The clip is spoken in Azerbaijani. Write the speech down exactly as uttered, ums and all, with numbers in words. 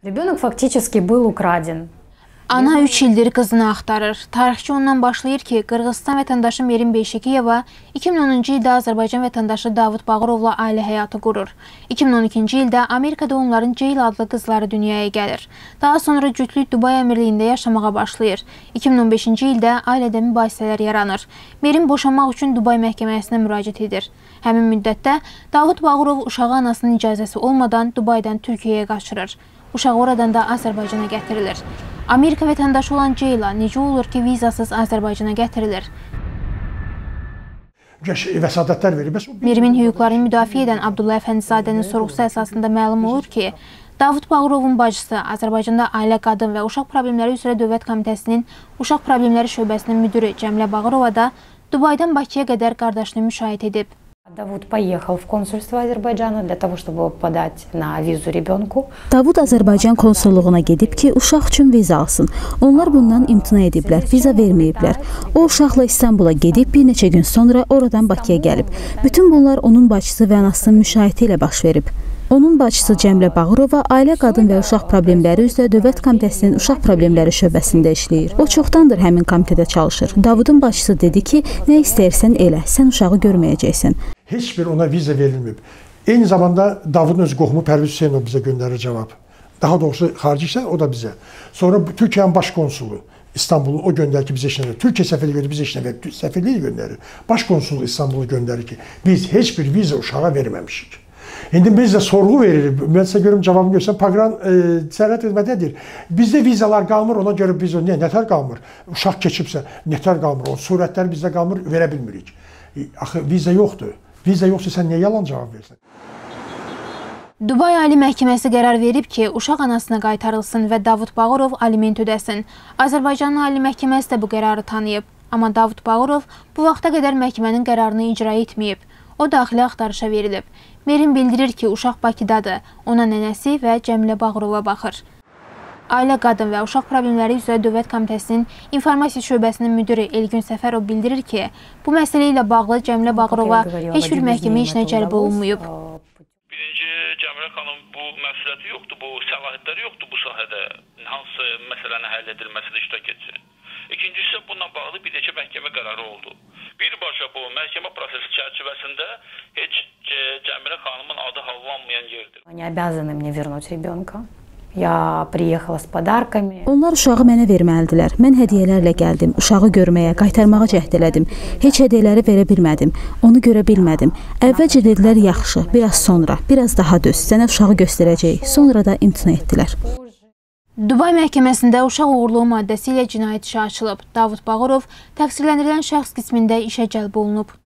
Rебенок фактически был украден. Ana üç ildir qızını axtarır. Tarixçi ondan başlayır ki, Qırğızstan vətəndaşı Merin Beyşəkiyeva iki min onuncu ildə Azərbaycan vətəndaşı Davud Bağırovla ailə həyatı qurur. iki min on ikinci ildə Amerikada onların Ceyl adlı qızları dünyaya gəlir. Daha sonra cütlük Dubay əmirliyində yaşamağa başlayır. iki min on beşinci ildə ailədə mübahisələr yaranır. Merin boşanmaq üçün Dubay məhkəməsinə müraciət edir. Həmin müddətdə Davud Bağırov uşağı anasının icazəsi olmadan Dubaydan Türkiyəyə qaçırır. Uşaq oradan da Azərbaycana gətirilir. Amerika vətəndaşı olan Ceyla necə olur ki, vizasız Azərbaycana gətirilir? Vəsadətlər verir. Merimin hüquqlarını müdafiə edən Abdullah Əfəndizadənin sorğusu əsasında məlum olur ki, Davud Bağırovun bacısı Azərbaycanda Ailə, Qadın və Uşaq Problemləri üzrə Dövlət Komitəsinin Uşaq Problemləri şöbəsinin müdürü Cəmilə Bağırova da Dubaydan Bakıya qədər qardaşını müşahidə edib. Davud поехал в консульство Азербайджана для того, чтобы подать на визу ребенку. Davud Azərbaycan konsulluğuna gedib ki, uşaq üçün viza alsın. Onlar bundan imtina ediblər, viza verməyiblər. O uşaqla İstanbula gedib bir neçə gün sonra oradan Bakıya gəlib. Bütün bunlar onun bacısı və anasının müşahidə ilə baş verib. Onun bacısı Cəmilə Bağırova Ailə, Qadın və Uşaq Problemləri üzrə Dövlət Komitəsinin Uşaq Problemləri şöbəsində işləyir. O çoxdandır həmin komitədə çalışır. Davudun bacısı dedi ki, nə istəyirsən elə, sən uşağı görməyəcəksən. Heç bir ona viza verilməyib. Eyni zamanda Davudun öz qohumu Pərviz Hüseynov bizə göndərir cavab. Daha doğrusu xarici işlər o da bizə. Sonra Türkiyənin baş konsulu İstanbulu o göndərir ki, bizə işinə verir. Türkiyə səfirliyi göndərir, bizə işinə verir. Səfirliyi göndərir. Baş konsulu İstanbulu göndərir ki, biz heç bir viza uşağa verməmişik. İndi biz də sorğu veririk. Mən sizə görüm cavabını görsəm, Paqran e, sərhəd xidməti deyir. Bizdə vizalar qalmır, ona görə biz o niyə nətər qalmır? Uşaq keçibsə nətər qalmır? O surətlər bizdə qalmır, verə bilmirik. E, axı viza yoxdur. Viza yoxsa sən niyə yalan cavab versən? Dubay Ali Məhkəməsi qərar verib ki, uşaq anasına qaytarılsın və Davud Bağırov aliment ödəsin. Azərbaycanın Ali Məhkəməsi də bu qərarı tanıyıb. Amma Davud Bağırov bu vaxta qədər məhkəmənin qərarını icra etməyib. O daxili axtarışa verilib. Merin bildirir ki, uşaq Bakıdadır. Ona nənəsi və Cəmilə Bağırova baxır. Ailə, Qadın və Uşaq Problemləri üzrə Dövlət Komitəsinin İnformasiya şöbəsinin müdürü Elgün Səfərov bildirir ki, bu məsələ ilə bağlı Cəmilə Bağırova heç bir məhkəmə işinə cəlb olunmayıb. Birinci, Cəmilə xanım, bu məsuliyyəti yoxdur, bu səlahiyyətləri yoxdur bu sahədə. Hansı məsələnin həll edilməsində iştirak etsin. İkincisi, bununla bağlı bir neçə məhkəmə qərarı oldu. Birbaşa bu məhkəmə prosesi çərçivəsində heç Cəmilə xanımın adı hallanmayan yerdir. Они обязаны мне вернуть ребенка. Я приехала с подарками. Onlar uşağı mənə verməlidirlər. Mən hədiyyələrlə gəldim. Uşağı görməyə, qaytarmağa cəhd elədim. Heç hədiyyələri verə bilmədim. Onu görə bilmədim. Əvvəlcə dedilər yaxşı, biraz sonra, biraz daha döz. Sənə uşağı göstərəcəyik. Sonra da imtina etdilər. Dubay məhkəməsində uşaq uğurluğu maddəsi ilə cinayət işi açılıb. Davud Bağırov təqsirləndirilən şəxs qismində işə cəlb olunub.